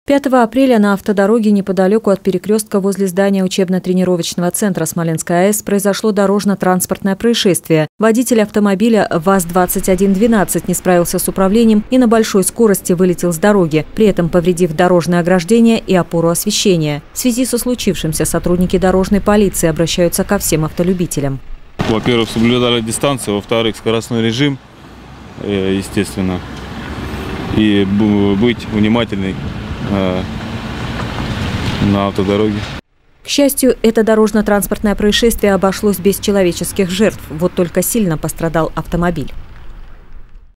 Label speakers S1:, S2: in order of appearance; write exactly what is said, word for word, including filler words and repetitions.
S1: пятого апреля на автодороге неподалеку от перекрестка возле здания учебно-тренировочного центра Смоленской АЭС произошло дорожно-транспортное происшествие. Водитель автомобиля ВАЗ двадцать один двенадцать не справился с управлением и на большой скорости вылетел с дороги, при этом повредив дорожное ограждение и опору освещения. В связи со случившимся сотрудники дорожной полиции обращаются ко всем автолюбителям.
S2: Во-первых, соблюдали дистанцию, во-вторых, скоростной режим, естественно, и быть внимательной на автодороге.
S1: К счастью, это дорожно-транспортное происшествие обошлось без человеческих жертв. Вот только сильно пострадал автомобиль.